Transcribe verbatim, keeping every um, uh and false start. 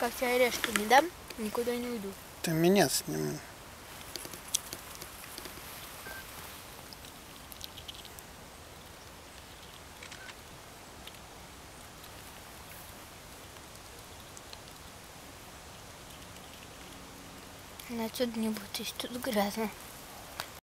как тебя орешки не дам, никуда не уйду. Ты меня сними. Но отсюда не будет, здесь тут грязно.